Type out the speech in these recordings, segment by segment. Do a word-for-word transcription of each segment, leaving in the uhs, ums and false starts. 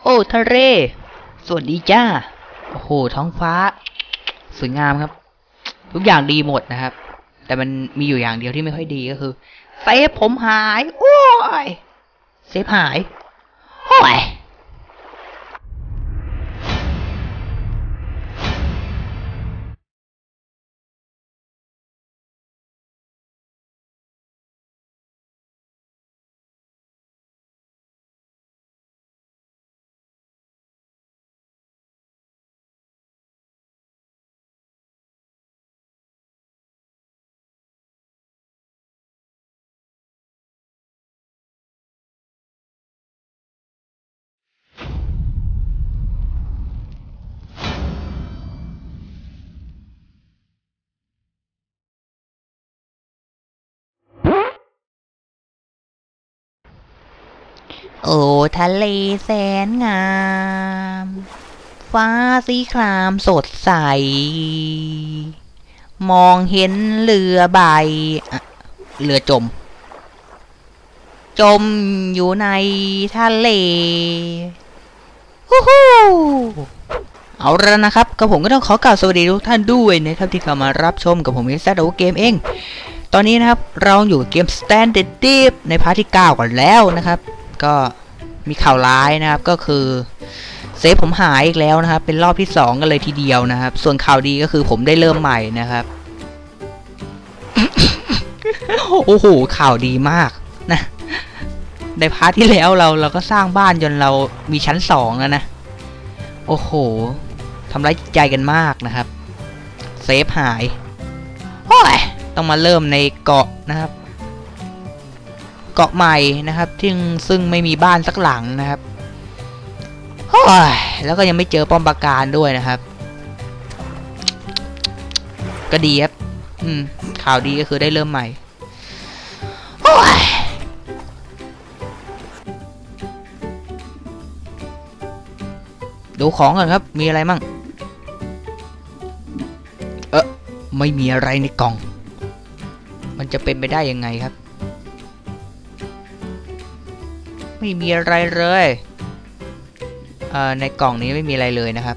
อ้ทะเลสวัสดีจ้าโอ้โหท้องฟ้าสวยงามครับทุกอย่างดีหมดนะครับแต่มันมีอยู่อย่างเดียวที่ไม่ค่อยดีก็คือเซฟผมหายโอ้ยเซฟหายโอ้ยโอ้ทะเลแสนงามฟ้าสีครามสดใสมองเห็นเรือใบเรือจมจมอยู่ในทะเลฮู้ฮู้เอาละนะครับก็ผมก็ต้องขอกล่าวสวัสดีทุกท่านด้วยนะครับที่เข้ามารับชมกับผมเอสแซดโอเกมเองตอนนี้นะครับเราอยู่เกม Standard Deep ในพาร์ทที่เก้ากันแล้วนะครับก็มีข่าวร้ายนะครับก็คือเซฟผมหายอีกแล้วนะครับเป็นรอบที่สองกันเลยทีเดียวนะครับส่วนข่าวดีก็คือผมได้เริ่มใหม่นะครับ โอ้โหข่าวดีมากนะในพาร์ทที่แล้วเราเราก็สร้างบ้านจนเรามีชั้นสองแล้วนะโอ้โหทำร้ายใจกันมากนะครับเซฟหายโอ้ยต้องมาเริ่มในเกาะนะครับเกาะใหม่นะครับที่ซึ่งไม่มีบ้านสักหลังนะครับโอ้ยแล้วก็ยังไม่เจอป้อมปราการด้วยนะครับก็ดีครับอืมข่าวดีก็คือได้เริ่มใหม่โอ้ยดูของก่อนครับมีอะไรมั่งเออไม่มีอะไรในกล่องมันจะเป็นไปได้ยังไงครับไม่มีอะไรเลยเอ่อในกล่องนี้ไม่มีอะไรเลยนะครับ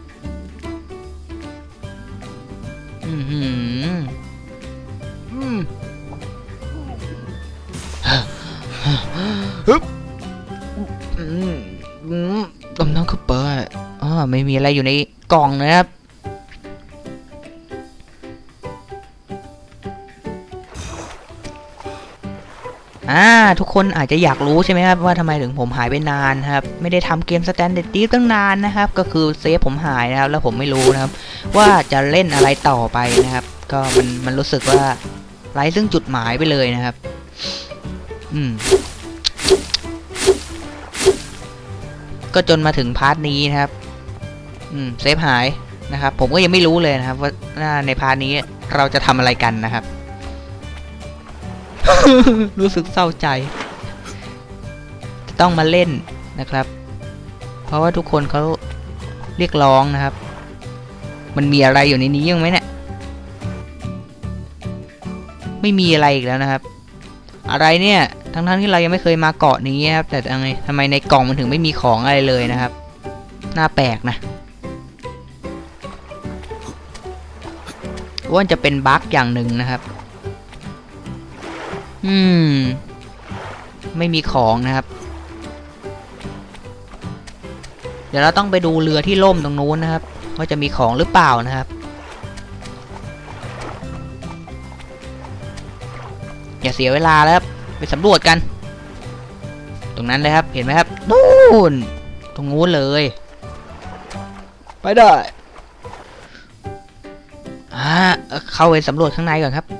อืมอืมอืมฮึบอืมอืมดมน้ำเข้าไปอ๋อไม่มีอะไรอยู่ในกล่องนะครับอ่าทุกคนอาจจะอยากรู้ใช่ไหมครับว่าทำไมถึงผมหายไปนานครับไม่ได้ทำเกม Standard Deep ตั้งนานนะครับก็คือเซฟผมหายนะครับแล้วผมไม่รู้นะครับว่าจะเล่นอะไรต่อไปนะครับก็มันมันรู้สึกว่าไร้ซึ่งจุดหมายไปเลยนะครับอืมก็จนมาถึงพาร์ทนี้นะครับอืมเซฟหายนะครับผมก็ยังไม่รู้เลยนะครับว่าในพาร์ทนี้เราจะทำอะไรกันนะครับ รู้สึกเศร้าใจต้องมาเล่นนะครับเพราะว่าทุกคนเขาเรียกร้องนะครับมันมีอะไรอยู่ในนี้ยังไหมเนี่ยไม่มีอะไรอีกแล้วนะครับอะไรเนี่ยทั้งๆที่เรายังไม่เคยมาเกาะนี้ครับแต่ทำไมทำไมในกล่องมันถึงไม่มีของอะไรเลยนะครับน่าแปลกนะว่าจะเป็นบั๊กอย่างหนึ่งนะครับอืมไม่มีของนะครับเดี๋ยวเราต้องไปดูเรือที่ล่มตรงนู้นนะครับว่าจะมีของหรือเปล่านะครับอย่าเสียเวลาแล้วครับไปสำรวจกันตรงนั้นเลยครับเห็นไหมครับนู่นตรงนู้นเลยไปได้อ่าเข้าไปสำรวจข้างในก่อนครับ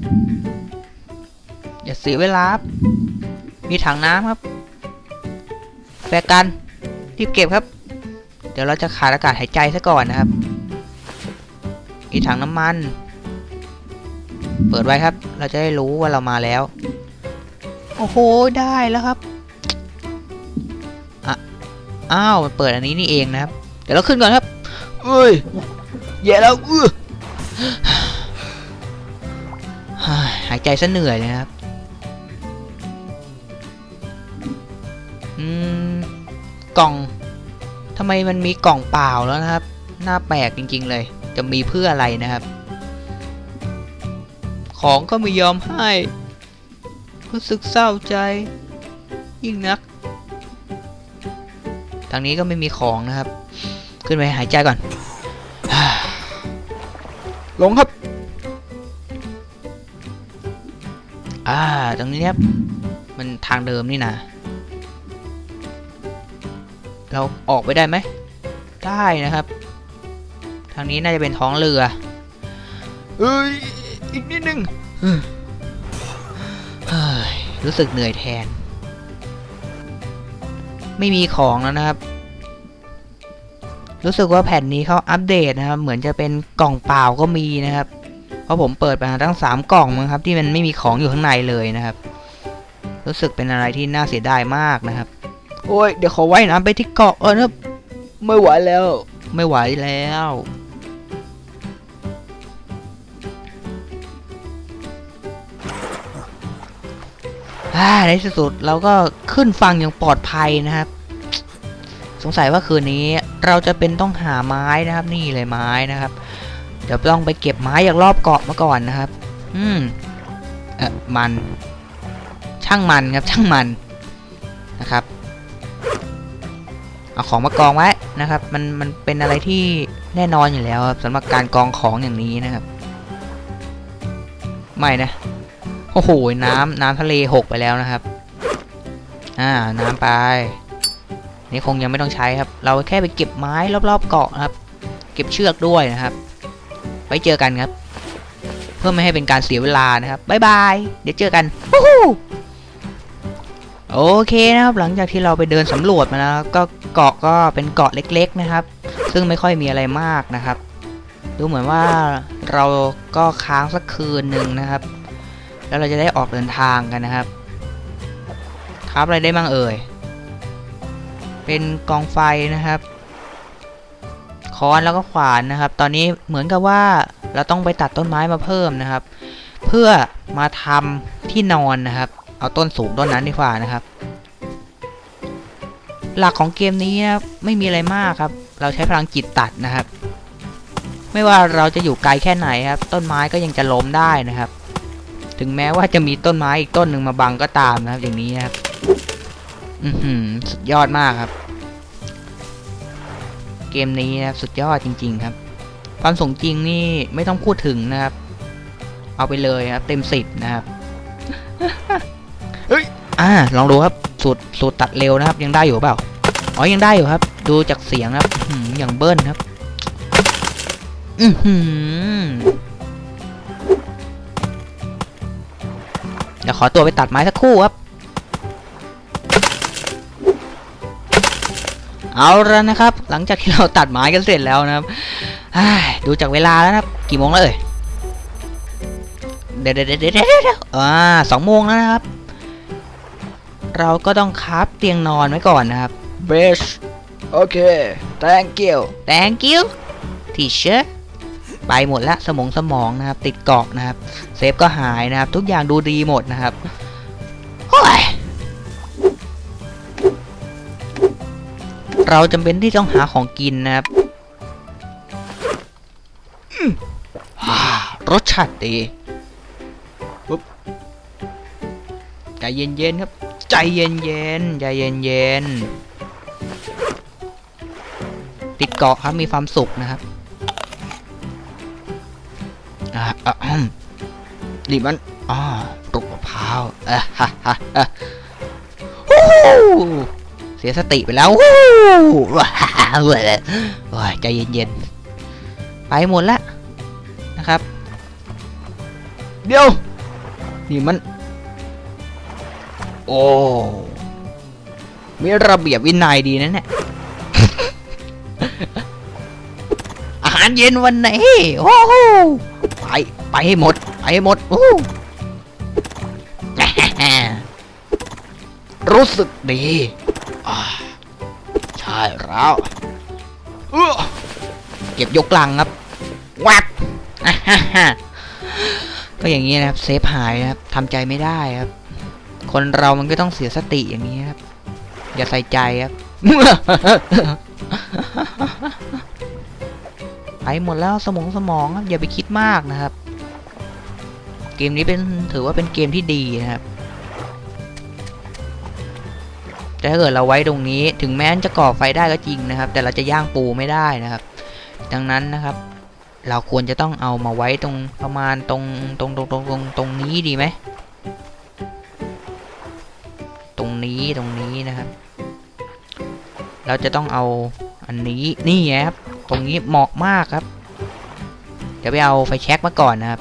อย่าเสียเวลามีถังน้ำครับแฟร์กันรีบเก็บครับเดี๋ยวเราจะขาดอากาศหายใจซะก่อนนะครับมีถังน้ำมันเปิดไว้ครับเราจะได้รู้ว่าเรามาแล้วโอ้โหได้แล้วครับอ่ะอ้าวมันเปิดอันนี้นี่เองนะครับเดี๋ยวเราขึ้นก่อนครับเอ้ยแย่แล้วอื้อหายใจซะเหนื่อยเลยนะครับอืมกล่องทำไมมันมีกล่องเปล่าแล้วนะครับน่าแปลกจริงๆเลยจะมีเพื่ออะไรนะครับของก็ไม่ยอมให้รู้สึกเศร้าใจยิ่งนักทางนี้ก็ไม่มีของนะครับขึ้นไปหายใจก่อนลงครับอ่าตรงนี้ครับมันทางเดิมนี่นะเราออกไปได้ไหมได้นะครับทางนี้น่าจะเป็นท้องเรือเอ้ยอีกนิดนึงรู้สึกเหนื่อยแทนไม่มีของแล้วนะครับรู้สึกว่าแผ่นนี้เขาอัปเดตนะครับเหมือนจะเป็นกล่องเปล่าก็มีนะครับเพราะผมเปิดไปทั้งสามกล่องมั้งครับที่มันไม่มีของอยู่ข้างในเลยนะครับรู้สึกเป็นอะไรที่น่าเสียดายมากนะครับโอ้ยเดี๋ยวขอว่ายน้ำไปที่เกาะเออนะไม่ไหวแล้วไม่ไหวแล้วในที่สุดเราก็ขึ้นฝั่งอย่างปลอดภัยนะครับสงสัยว่าคืนนี้เราจะเป็นต้องหาไม้นะครับนี่เลยไม้นะครับเดี๋ยวต้องไปเก็บไม้อย่างรอบเกาะมาก่อนนะครับอืมเออมันช่างมันครับช่างมันนะครับเอาของมากองไว้นะครับมันมันเป็นอะไรที่แน่นอนอยู่แล้วครับสำหรับการกองของอย่างนี้นะครับไม่นะโอ้โหน้ำน้ำทะเลหกไปแล้วนะครับอ่าน้ำไปนี่คงยังไม่ต้องใช้ครับเราแค่ไปเก็บไม้รอบๆเกาะครับเก็บเชือกด้วยนะครับไว้เจอกันครับเพื่อไม่ให้เป็นการเสียเวลานะครับบ๊ายบายเดี๋ยวเจอกันโอเคนะครับหลังจากที่เราไปเดินสำรวจมาแล้วก็เกาะก็เป็นเกาะเล็กๆนะครับซึ่งไม่ค่อยมีอะไรมากนะครับดูเหมือนว่าเราก็ค้างสักคืนหนึ่งนะครับแล้วเราจะได้ออกเดินทางกันนะครับครับอะไรได้บ้างเอ่ยเป็นกองไฟนะครับค้อนแล้วก็ขวานนะครับตอนนี้เหมือนกับว่าเราต้องไปตัดต้นไม้มาเพิ่มนะครับเพื่อมาทำที่นอนนะครับเอาต้นสูงต้นนั้นดีกว่านะครับหลักของเกมนี้นะไม่มีอะไรมากครับเราใช้พลังจิตตัดนะครับไม่ว่าเราจะอยู่ไกลแค่ไหนครับต้นไม้ก็ยังจะล้มได้นะครับถึงแม้ว่าจะมีต้นไม้อีกต้นหนึ่งมาบังก็ตามนะครับอย่างนี้นะครับอือหือสุดยอดมากครับเกมนี้นะครับสุดยอดจริงๆครับความสมจริงนี่ไม่ต้องพูดถึงนะครับเอาไปเลยครับเต็มสิบนะครับเฮ้ยอ่าลองดูครับสูตรสูตรตัดเร็วนะครับยังได้อยู่เปล่าอ๋อยังได้อยู่ครับดูจากเสียงครับอย่างเบิ้ลครับอือหือเดี๋ยวขอตัวไปตัดไม้สักครู่ครับเอาละนะครับหลังจากที่เราตัดไม้กันเสร็จแล้วนะครับดูจากเวลาแล้วนะครับกี่โมงแล้วเอ่ยเดี๋ยวเดี๋ยวเดี๋ยวเดี๋ยวอ่าสองโมงแล้วนะครับเราก็ต้องคราฟเตียงนอนไว้ก่อนนะครับเบสโอเค thank you thank you teacher ไปหมดละสมองสมองนะครับติดเกาะนะครับเซฟก็หายนะครับทุกอย่างดูดีหมดนะครับโอ้ยเราจำเป็นที่ต้องหาของกินนะครับรสชาติดีปุ๊บใจเย็นๆครับใจเย็นๆใจเย็นๆติดเกาะครับมีความสุขนะครับอ่าอ่าดิมันอ่าปลูกมะพร้าวอ่ะฮ่าฮ่าฮ่าเสียสติไปแล้วว้าวว้าใจเย็นๆไปหมดละนะครับเดี๋ยวนี่มันโอ้มีระเบียบวินัยดีนะเนี่ยอาหารเย็นวันไหนโอ้โหไปไปให้หมดไปให้หมดโอ้รู้สึกดีใช่แล้วเก็บยกลังครับวัดก็อย่างนี้นะครับเซฟหายนะครับทำใจไม่ได้ครับคนเรามันก็ต้องเสียสติอย่างนี้ครับอย่าใส่ใจครับไปหมดแล้วสมองสมองอย่าไปคิดมากนะครับเกมนี้เป็นถือว่าเป็นเกมที่ดีนะครับแต่ถ้าเกิดเราไว้ตรงนี้ถึงแม้จะก่อไฟได้ก็จริงนะครับแต่เราจะย่างปูไม่ได้นะครับดังนั้นนะครับเราควรจะต้องเอามาไว้ตรงประมาณตรงตรงตรงตรงตรงตรงนี้ดีไหมตรงนี้ตรงนี้นะครับเราจะต้องเอาอันนี้นี่ครับตรงนี้เหมาะมากครับเดี๋ยวไปเอาไฟแช็กมาก่อนนะครับ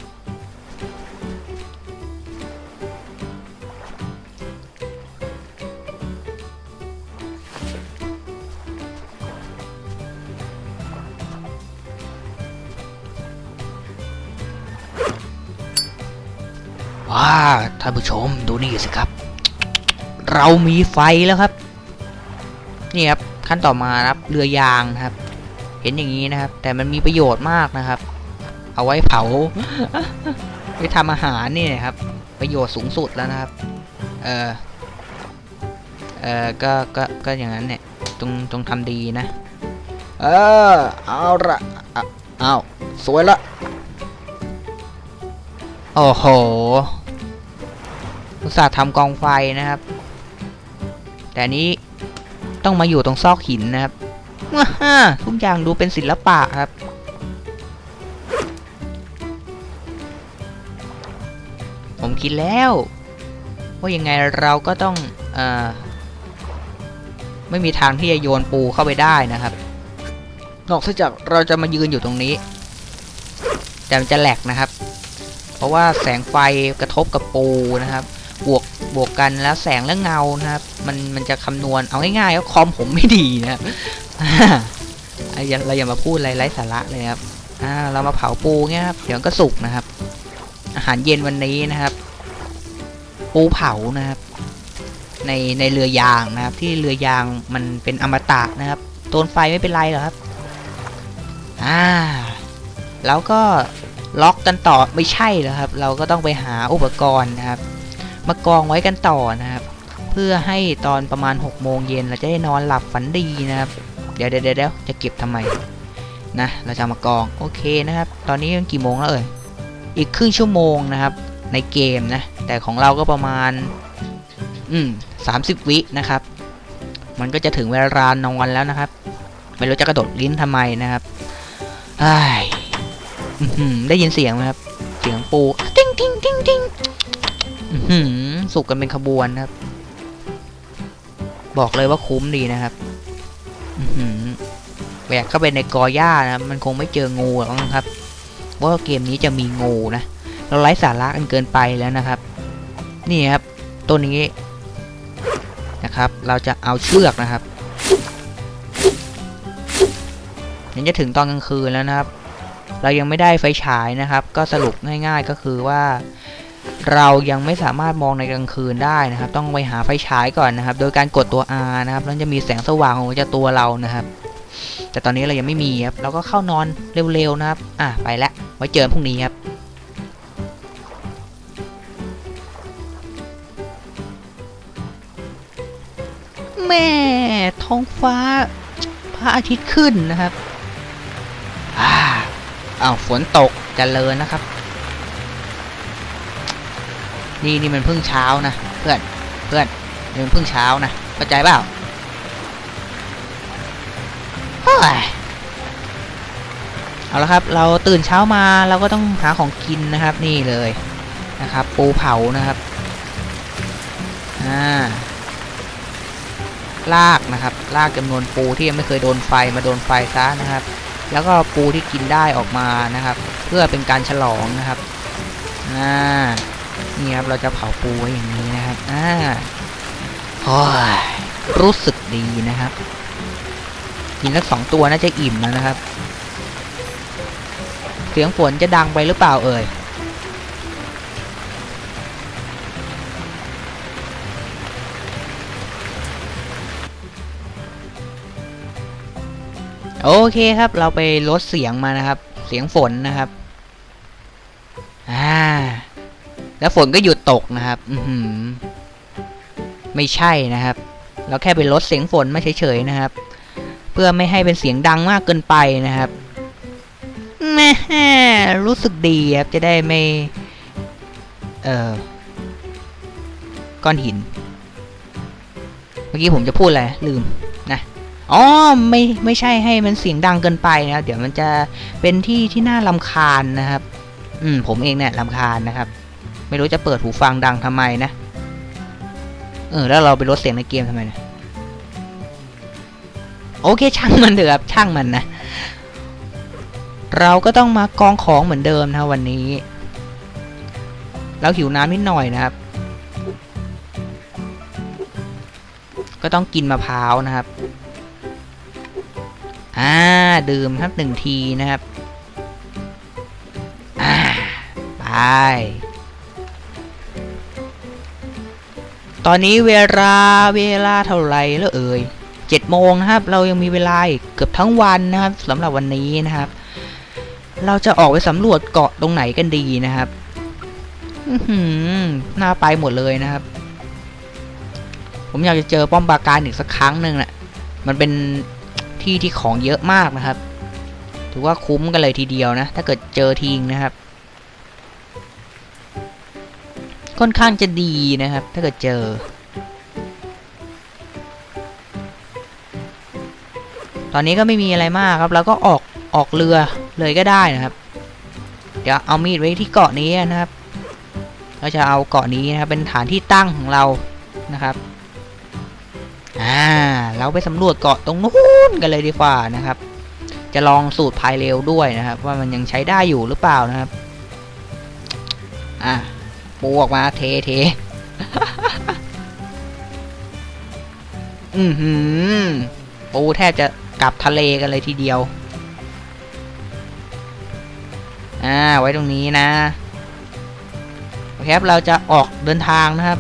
ว้าท่านผู้ชมดูนี่สิครับเรามีไฟแล้วครับนี่ครับขั้นต่อมาครับเรือยางนะครับเห็นอย่างนี้นะครับแต่มันมีประโยชน์มากนะครับเอาไว้เผา ไปทำอาหารนี่นะครับประโยชน์สูงสุดแล้วนะครับเออเออก็ก็ก็อย่างนั้นเนี่ยจงจงทำดีนะเออเอาละเอาสวยละโอ้โหอุตส่าห์ทำกองไฟนะครับแต่นี้ต้องมาอยู่ตรงซอกหินนะครับว้าทุกอย่างดูเป็นศิลปะครับผมคิดแล้วว่ายังไงเราก็ต้องเอ่อไม่มีทางที่จะโยนปูเข้าไปได้นะครับนอกจากเราจะมายืนอยู่ตรงนี้แต่มันจะแหลกนะครับเพราะว่าแสงไฟกระทบกับปูนะครับบวกบวกกันแล้วแสงและเงานะครับมันมันจะคำนวณเอาง่ายๆว่าคอมผมไม่ดีนะครับเราอย่ามาพูดอะไรไร้สาระเลยครับเรามาเผาปูเงี้ยครับเดี๋ยวก็สุกนะครับอาหารเย็นวันนี้นะครับปูเผานะครับในในเรือยางนะครับที่เรือยางมันเป็นอมตะนะครับโดนไฟไม่เป็นไรหรอกครับอ่าแล้วก็ล็อกกันต่อไม่ใช่เหรอครับเราก็ต้องไปหาอุปกรณ์นะครับมากองไว้กันต่อนะครับเพื่อให้ตอนประมาณหกโมงเย็นเราจะได้นอนหลับฝันดีนะครับเดี๋ยวเดี๋ยวเดี๋ยวจะเก็บทำไมนะเราจะมากองโอเคนะครับตอนนี้กี่โมงแล้วเอ่ยอีกครึ่งชั่วโมงนะครับในเกมนะแต่ของเราก็ประมาณอืมสามสิบวินะครับมันก็จะถึงเวลานอนแล้วนะครับไม่รู้จะกระโดดลิ้นทำไมนะครับได้ยินเสียงไหมครับเสียงปูติ้งติ้งติ้งติ้งสุกกันเป็นขบวนครับบอกเลยว่าคุ้มดีนะครับแหวกเข้าไปในกอหญ้านะมันคงไม่เจองูหรอกนะครับว่าเกมนี้จะมีงูนะเราไร้สาระกันเกินไปแล้วนะครับนี่ครับตัวนี้นะครับเราจะเอาเชือกนะครับยังจะถึงตอนกลางคืนแล้วนะครับเรายังไม่ได้ไฟฉายนะครับก็สรุปง่ายๆก็คือว่าเรายังไม่สามารถมองในกลางคืนได้นะครับต้องไปหาไฟฉายก่อนนะครับโดยการกดตัว R นะครับแล้วจะมีแสงสว่างของจะตัวเรานะครับแต่ตอนนี้เรายังไม่มีครับเราก็เข้านอนเร็วๆนะครับอ่ะไปแล้วไว้เจอพรุ่งนี้ครับแม่ท้องฟ้าพระอาทิตย์ขึ้นนะครับอ้าอ้าวฝนตกเจริญนะครับนี่นี่มันเพิ่งเช้านะเพื่อนเพื่อนนี่มันเพิ่งเช้านะเข้าใจเปล่าเอาละครับเราตื่นเช้ามาเราก็ต้องหาของกินนะครับนี่เลยนะครับปูเผานะครับอ่าลากนะครับลากจำนวนปูที่ยังไม่เคยโดนไฟมาโดนไฟซะนะครับแล้วก็ปูที่กินได้ออกมานะครับเพื่อเป็นการฉลองนะครับอ่านี่ครับเราจะเผาปูไว้อย่างนี้นะครับอ่าโอ้ยรู้สึกดีนะครับกินสักสองตัวน่าจะอิ่มแล้วนะครับเสียงฝนจะดังไปหรือเปล่าเอ่ยโอเคครับเราไปลดเสียงมานะครับเสียงฝนนะครับอ่าแล้วฝนก็หยุดตกนะครับอืมไม่ใช่นะครับเราแค่ไปลดเสียงฝนมาเฉยๆนะครับเพื่อไม่ให้เป็นเสียงดังมากเกินไปนะครับแม่รู้สึกดีครับจะได้ไม่เอ่อก้อนหินเมื่อกี้ผมจะพูดอะไรลืมนะอ๋อไม่ไม่ใช่ให้มันเสียงดังเกินไปนะเดี๋ยวมันจะเป็นที่ที่น่ารำคาญนะครับอืมผมเองเนี่ยรำคาญนะครับไม่รู้จะเปิดหูฟังดังทำไมนะเออแล้วเราไปลดเสียงในเกมทำไมนะโอเคช่างมันเถอะครับช่างมันนะเราก็ต้องมากองของเหมือนเดิมนะวันนี้เราหิวน้ำนิดหน่อยนะครับก็ต้องกินมะพร้าวนะครับอ่าดื่มครับหนึ่งทีนะครับอ่าไปตอนนี้เวลาเวลาเท่าไหร่แล้วเอ่ยเจ็ดโมงนะครับเรายังมีเวลาเกือบทั้งวันนะครับสำหรับวันนี้นะครับเราจะออกไปสำรวจเกาะตรงไหนกันดีนะครับอือหือน่าไปหมดเลยนะครับผมอยากจะเจอป้อมปราการอีกสักครั้งหนึ่งแหละมันเป็นที่ที่ของเยอะมากนะครับถือว่าคุ้มกันเลยทีเดียวนะถ้าเกิดเจอทิ้งนะครับค่อนข้างจะดีนะครับถ้าเกิดเจอตอนนี้ก็ไม่มีอะไรมากครับเราก็ออกออกเรือเลยก็ได้นะครับเดี๋ยวเอามีดไว้ที่เกาะนี้นะครับเราจะเอาเกาะนี้นะครับเป็นฐานที่ตั้งของเรานะครับอ่าเราไปสำรวจเกาะตรงนู้นกันเลยดีกว่านะครับจะลองสูตรพายเร็วด้วยนะครับว่ามันยังใช้ได้อยู่หรือเปล่านะครับอ่ะปูออกมาเทเท อือหือปูแทบจะกลับทะเลกันเลยทีเดียวอ่าไว้ตรงนี้นะโอเคครับเราจะออกเดินทางนะครับ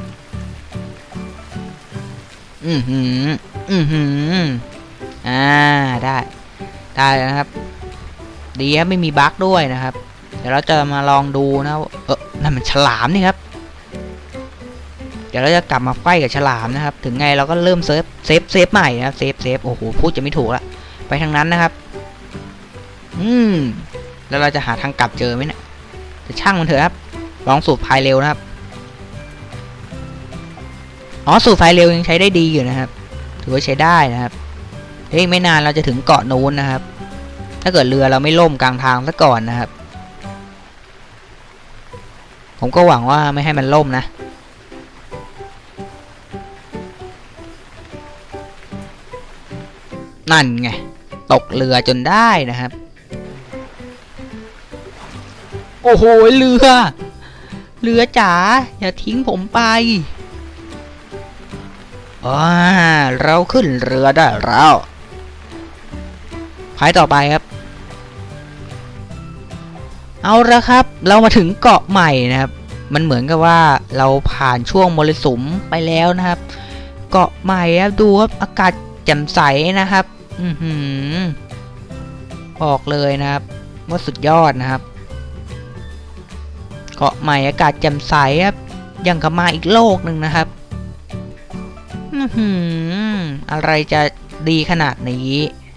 อือหืออือหืออ่าได้ได้แล้วนะครับดีครับไม่มีบั๊กด้วยนะครับเดี๋ยวเราจะมาลองดูนะเออนั่นมันฉลามนี่ครับเดี๋ยวเราจะกลับมาไฟกับฉลามนะครับถึงไงเราก็เริ่มเซฟเซฟเซฟใหม่นะเซฟเซฟโอ้โหพูดจะไม่ถูกละไปทางนั้นนะครับอืมแล้วเราจะหาทางกลับเจอไหมเนี่ยจะช่างมันเถอะครับลองสูบพายเร็วนะครับอ๋อสูบพายเร็วยังใช้ได้ดีอยู่นะครับถือว่าใช้ได้นะครับเฮ้ยไม่นานเราจะถึงเกาะนู้นนะครับถ้าเกิดเรือเราไม่ล่มกลางทางซะก่อนนะครับผมก็หวังว่าไม่ให้มันล่มนะนั่นไงตกเรือจนได้นะครับโอ้โหเรือเรือจ๋าอย่าทิ้งผมไปอ่าเราขึ้นเรือได้แล้วพายต่อไปครับเอาละครับเรามาถึงเกาะใหม่นะครับมันเหมือนกับว่าเราผ่านช่วงมรสุมไปแล้วนะครับเกาะใหม่ครับดูครับอากาศแจ่มใสนะครับอือหือบอกเลยนะครับว่าสุดยอดนะครับเกาะใหม่อากาศแจ่มใสครับยังกับมาอีกโลกหนึ่งนะครับอือหืออะไรจะดีขนาดนี้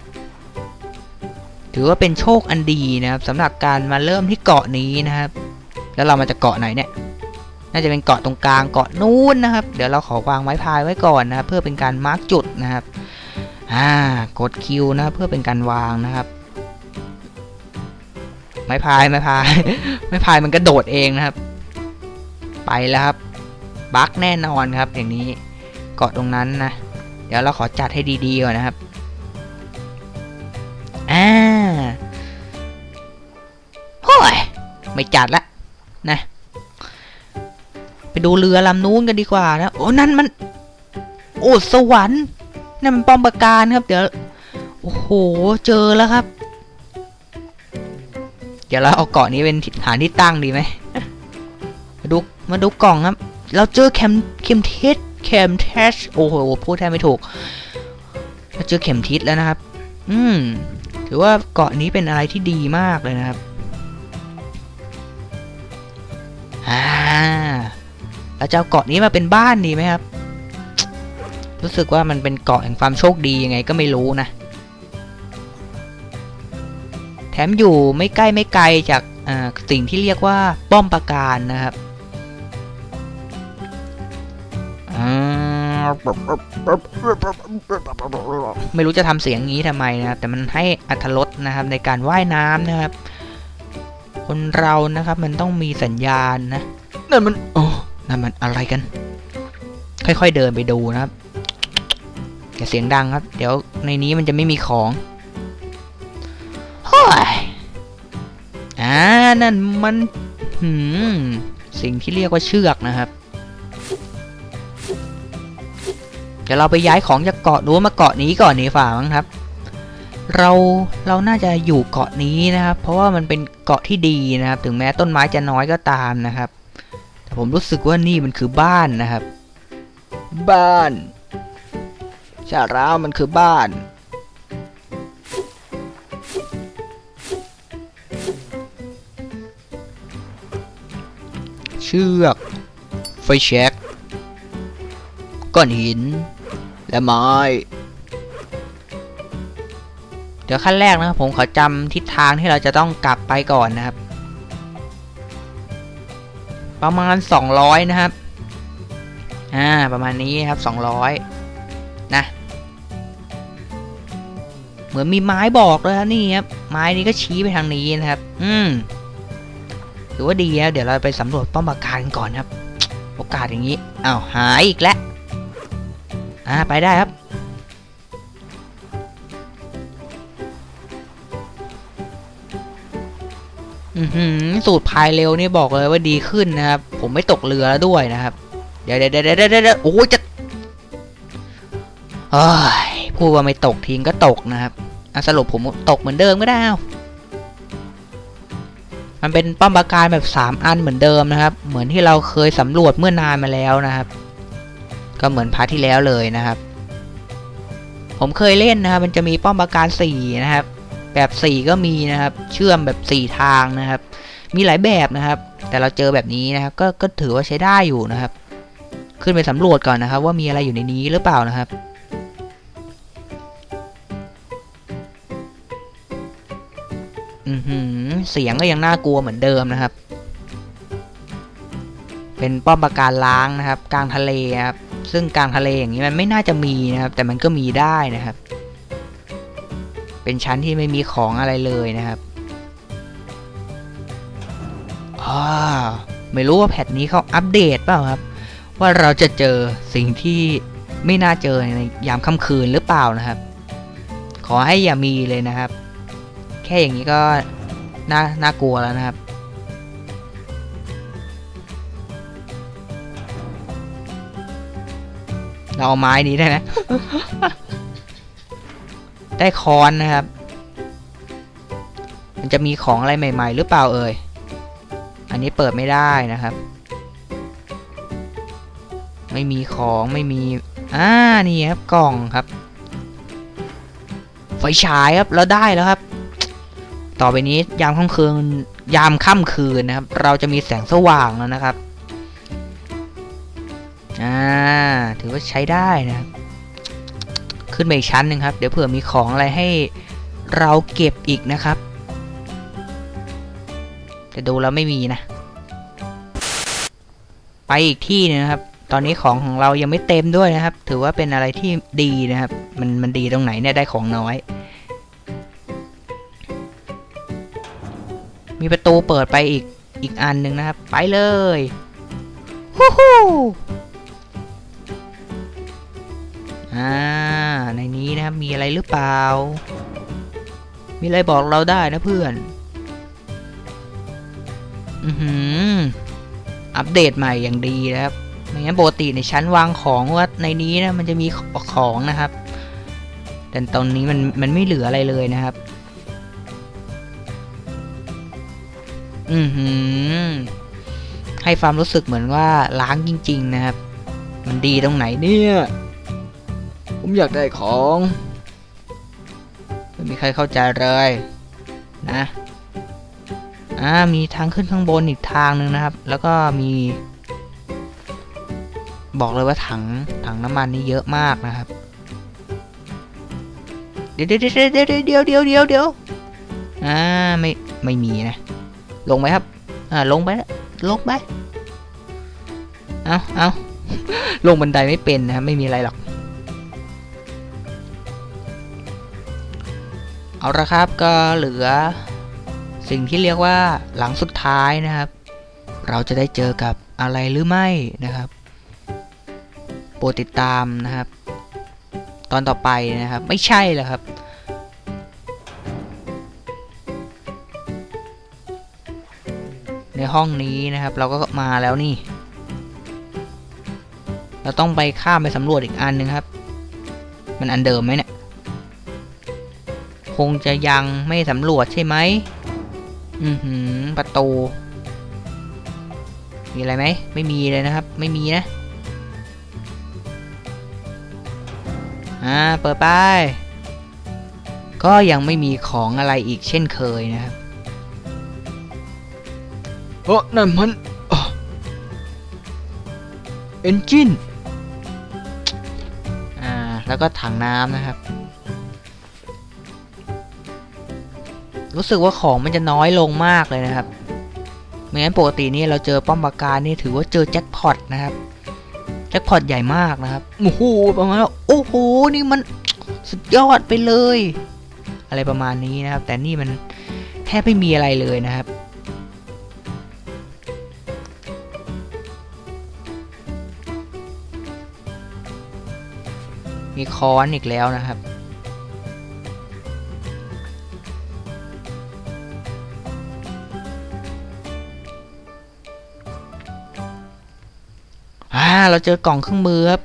ถือว่าเป็นโชคอันดีนะครับสำหรับการมาเริ่มที่เกาะนี้นะครับแล้วเรามาจากเกาะไหนเนี่ยน่าจะเป็นเกาะตรงกลางเกาะนู้นนะครับเดี๋ยวเราขอวางไม้พายไว้ก่อนนะครับเพื่อเป็นการมาร์กจุดนะครับอ่ากดคิวนะเพื่อเป็นการวางนะครับไม้พายไม้พาย ไม้พายมันกระโดดเองนะครับไปแล้วครับบั๊กแน่นอนครับอย่างนี้เกาะตรงนั้นนะเดี๋ยวเราขอจัดให้ดีๆก่อนนะครับอ่าโอ้ยไม่จัดละนะไปดูเรือลำนู้นกันดีกว่านะโอ้นั่นมันโอ้สวรรค์นั่นมันป้อมปราการครับเดี๋ยวโอ้โหเจอแล้วครับเดี๋ยวเราเอาเกาะนี้เป็นฐานที่ตั้งดีไหมมาดูมาดูกล่องครับเราเจอเข็มเข็มทิศเข็มเทสโอ้โหพูดแทบไม่ถูกเราเจอเข็มทิศแล้วนะครับอืมถือว่าเกาะนี้เป็นอะไรที่ดีมากเลยนะครับอ่าเราจะเอาเกาะนี้มาเป็นบ้านดีไหมครับรู้สึกว่ามันเป็นเกาะแห่งความโชคดียังไงก็ไม่รู้นะมอยู่ไม่ใกล้ไม่ไกลจากสิ่งที่เรียกว่าป้อมปราการนะครับไม่รู้จะทำเสียงงี้ทำไมนะครับแต่มันให้อรรถรสนะครับในการว่ายน้ำนะครับคนเรานะครับมันต้องมีสัญญาณนะนั่นมันโอ้นั่นมันอะไรกันค่อยๆเดินไปดูนะครับอย่าเสียงดังครับเดี๋ยวในนี้มันจะไม่มีของฮ้ยอ่านั่นมันหืมสิ่งที่เรียกว่าเชือกนะครับเดี๋ยวเราไปย้ายของจากเกาะนู้นมาเกาะนี้ก่อนนี่ฝ่ามั้งครับเราเราน่าจะอยู่เกาะนี้นะครับเพราะว่ามันเป็นเกาะที่ดีนะครับถึงแม้ต้นไม้จะน้อยก็ตามนะครับแต่ผมรู้สึกว่านี่มันคือบ้านนะครับบ้านใช่แล้วมันคือบ้านเชือกไฟแช็กก้อนหินและไม้เดี๋ยวขั้นแรกนะครับผมขอจำทิศทางที่เราจะต้องกลับไปก่อนนะครับประมาณสองร้อยนะครับอ่าประมาณนี้ครับสองร้อยนะเหมือนมีไม้บอกเลยครับนี่ครับไม้นี้ก็ชี้ไปทางนี้นะครับอืมถือว่าดีนะเดี๋ยวเราไปสำรวจป้อมปราการก่อนครับโอกาสอย่างนี้อ้าวหายอีกแล้วอ่าไปได้ครับอือหือสูตรพายเร็วนี่บอกเลยว่าดีขึ้นนะครับผมไม่ตกเรือแล้วด้วยนะครับเดี๋ยวเดี๋ยวเดี๋ยวเดี๋ยวเดี๋ยวโอ้ยจะเอ้ยพูดว่าไม่ตกทิ้งก็ตกนะครับสรุปผมตกเหมือนเดิมก็ได้มันเป็นป้อมปราการแบบสามอันเหมือนเดิมนะครับเหมือนที่เราเคยสำรวจเมื่อนานมาแล้วนะครับก็เหมือนพาร์ทที่แล้วเลยนะครับผมเคยเล่นนะครับมันจะมีป้อมปราการสี่นะครับแบบสี่ก็มีนะครับเชื่อมแบบสี่ทางนะครับมีหลายแบบนะครับแต่เราเจอแบบนี้นะครับก็ก็ถือว่าใช้ได้อยู่นะครับขึ้นไปสำรวจก่อนนะครับว่ามีอะไรอยู่ในนี้หรือเปล่านะครับอือหือเสียงก็ยังน่ากลัวเหมือนเดิมนะครับเป็นป้อมปราการล้างนะครับกลางทะเลครับซึ่งกลางทะเลอย่างนี้มันไม่น่าจะมีนะครับแต่มันก็มีได้นะครับเป็นชั้นที่ไม่มีของอะไรเลยนะครับอ่าไม่รู้ว่าแพทนี้เขาอัปเดตเปล่าครับว่าเราจะเจอสิ่งที่ไม่น่าเจอในยามค่ำคืนหรือเปล่านะครับขอให้อย่ามีเลยนะครับแค่อย่างนี้ก็น่าน่ากลัวแล้วนะครับเราเอาไม้นี้ได้ไหม ได้ค้อนนะครับมันจะมีของอะไรใหม่ๆหรือเปล่าเอ่ยอันนี้เปิดไม่ได้นะครับไม่มีของไม่มีอ่านี่ครับกล่องครับไฟฉายครับเราได้แล้วครับต่อไปนี้ยามค่ำคืนยามค่ำคืนนะครับเราจะมีแสงสว่างแล้วนะครับอ่าถือว่าใช้ได้นะครับขึ้นไปอีกชั้นหนึ่งครับเดี๋ยวเผื่อมีของอะไรให้เราเก็บอีกนะครับแต่ดูแล้วไม่มีนะไปอีกที่นึงนะครับตอนนี้ของของเรายังไม่เต็มด้วยนะครับถือว่าเป็นอะไรที่ดีนะครับมันมันดีตรงไหนเนี่ยได้ของน้อยมีประตูเปิดไปอีกอีกอันหนึ่งนะครับไปเลยฮู้ฮู้อ่าในนี้นะครับมีอะไรหรือเปล่ามีอะไรบอกเราได้นะเพื่อนอือหืออัปเดตใหม่อย่างดีนะครับไม่งั้นปกติในชั้นวางของว่าในนี้นะมันจะมีของนะครับแต่ตอนนี้มันมันไม่เหลืออะไรเลยนะครับอือหือให้ความรู้สึกเหมือนว่าล้างจริงๆนะครับมันดีตรงไหนเนี่ยผมอยากได้ของไม่มีใครเข้าใจเลยนะอ่ามีทางขึ้นข้างบนอีกทางหนึ่งนะครับแล้วก็มีบอกเลยว่าถังถังน้ำมันนี่เยอะมากนะครับเดี๋ยวเดี๋ยวเดี๋ยวเดี๋ยวเดี๋ยวเดี๋ยวเดี๋ยวเดี๋ยวอ่าไม่ไม่มีนะลงไหมครับอ่าลงไปลงไปเอาเอาลงบันไดไม่เป็นนะครับไม่มีอะไรหรอกเอาละครับก็เหลือสิ่งที่เรียกว่าหลังสุดท้ายนะครับเราจะได้เจอกับอะไรหรือไม่นะครับโปรดติดตามนะครับตอนต่อไปนะครับไม่ใช่เหรอครับในห้องนี้นะครับเราก็มาแล้วนี่เราต้องไปข้ามไปสำรวจอีกอันนึงครับมันอันเดิมไหมเนี่ยคงจะยังไม่สำรวจใช่ไหมอือหือประตูมีอะไรไหมไม่มีเลยนะครับไม่มีนะอ่าเปิดไปก็ยังไม่มีของอะไรอีกเช่นเคยนะครับโอ้นั่นมันเอนจินอ่าแล้วก็ถังน้ำนะครับรู้สึกว่าของมันจะน้อยลงมากเลยนะครับไม่งั้นปกตินี่เราเจอป้อมปราการนี่ถือว่าเจอแจ็คพอตนะครับแจ็คพอตใหญ่มากนะครับโอ้โหประมาณว่าโอ้โหนี่มันสุดยอดไปเลยอะไรประมาณนี้นะครับแต่นี่มันแทบไม่มีอะไรเลยนะครับมีค้อนอีกแล้วนะครับอ่าเราเจอกล่องเครื่องมือครับ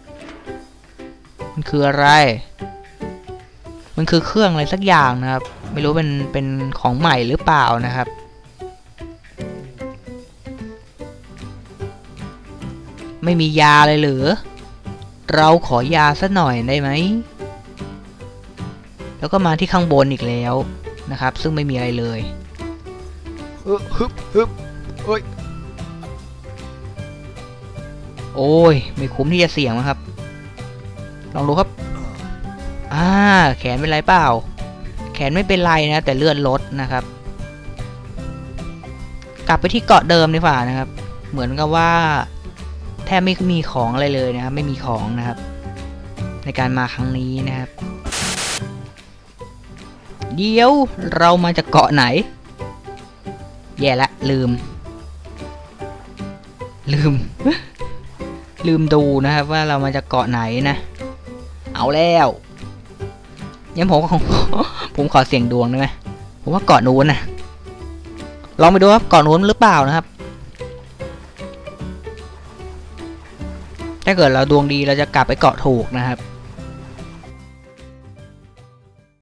มันคืออะไรมันคือเครื่องอะไรสักอย่างนะครับไม่รู้เป็นเป็นของใหม่หรือเปล่านะครับไม่มียาเลยหรือเราขอยาสักหน่อยได้ไหมแล้วก็มาที่ข้างบนอีกแล้วนะครับซึ่งไม่มีอะไรเลยฮึบฮึบโอ้ยโอ้ยไม่คุ้มที่จะเสี่ยงนะครับลองดูครับอ่าแขนเป็นไรเปล่าแขนไม่เป็นไรนะแต่เลือดลดนะครับกลับไปที่เกาะเดิมดีกว่านะครับเหมือนกับว่าแทบไม่มีของอะไรเลยนะครับไม่มีของนะครับในการมาครั้งนี้นะครับเดี๋ยวเรามาจากเกาะไหนแย่ละลืมลืม ลืมดูนะครับว่าเรามาจากเกาะไหนนะเอาแล้วยังผมของ ผมขอเสี่ยงดวงได้ไหมผมว่าเกาะนู้นนะลองไปดูครับเกาะนู้นหรือเปล่านะครับถ้าเกิดเราดวงดีเราจะกลับไปเกาะถูกนะครับ